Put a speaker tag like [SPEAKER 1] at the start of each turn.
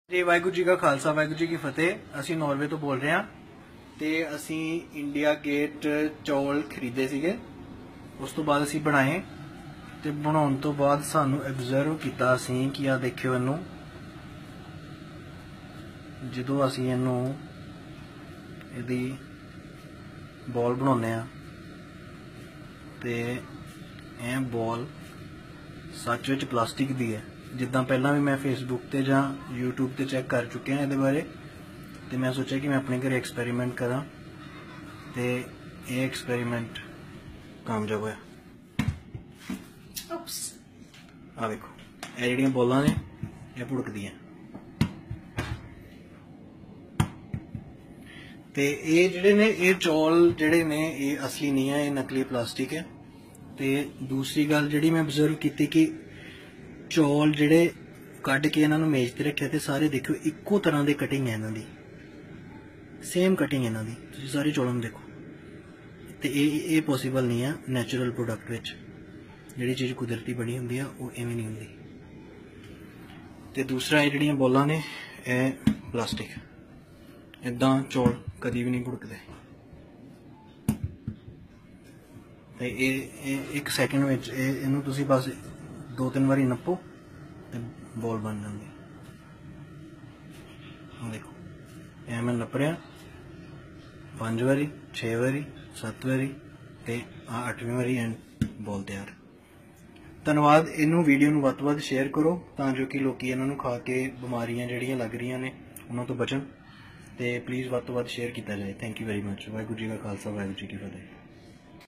[SPEAKER 1] जी वाहिगुरू जी का खालसा वाहिगुरू जी की फतेह। ਅਸੀਂ ਨਾਰਵੇ ਤੋਂ ਬੋਲ ਰਹੇ ਹਾਂ ਤੇ ਅਸੀਂ ਇੰਡੀਆ ਗੇਟ ਚੌਲ ਖਰੀਦੇ ਸੀਗੇ। ਉਸ ਤੋਂ ਬਾਅਦ ਅਸੀਂ ਬਣਾਏ ਤੇ ਬਣਾਉਣ ਤੋਂ ਬਾਅਦ ਸਾਨੂੰ ਐਬਜ਼ਰਵ ਕੀਤਾ ਅਸੀਂ ਕਿ ਆ ਦੇਖਿਓ ਇਹਨੂੰ, ਜਦੋਂ ਅਸੀਂ ਇਹਨੂੰ ਇਹਦੀ ਬੋਲ ਬਣਾਉਂਦੇ ਆ ਤੇ ਇਹ ਬੋਲ सच विच प्लास्टिक दी है। जिद्दां पहला भी मैं फेसबुक ते जां यूट्यूब ते चेक कर चुके हैं इहदे बारे, ते मैं सोचा कि मैं अपने घरे एक्सपेरीमेंट करा ते ये एक्सपेरीमेंट कामयाब होया। आ देखो ये जिहड़ियां बोलां ने ये भुड़कदियां ते ये जिहड़े ने ये चौल जिहड़े ने ये असली नहीं है, ये नकली प्लास्टिक है। ते दूसरी गल जिहड़ी मैं ऑब्जर्व की कि चौल जिहड़े कढ़ के इन्होंने मेज ते रखे थे सारे देखो इक्को तरह की कटिंग है, इन्हों की सेम कटिंग है इन्हों की। तुसीं सारे चौलों में देखो तो ये पॉसीबल नहीं है नैचुरल प्रोडक्ट विच। जिहड़ी चीज़ कुदरती बनी हुंदी है वो इवें नहीं हुंदी। ते दूसरा ये जिहड़ियां बोलां ने ये प्लास्टिक, इदां चौल कदी भी नहीं भुड़कदे। ते एक सैकेंड में इनू तुसी बस 2-3 बारी नप्पो ते बॉल बन जाती। देखो ये मैं नप रहा 5 बारी 6 बारी 7 बारी ते 8वीं बारी एंड बॉल तैयार। धन्यवाद। इनू वीडियो नू वध तो वध शेयर करो तां जो कि लोग इन्हों खा के बीमारियां जिहड़ियां लग रही ने उन्होंने तो बचन। ते प्लीज़ वध तो वध शेयर किया जाए। Thank you very much. Waheguru ji का खालसा वाहिगुरू जी की फतेह।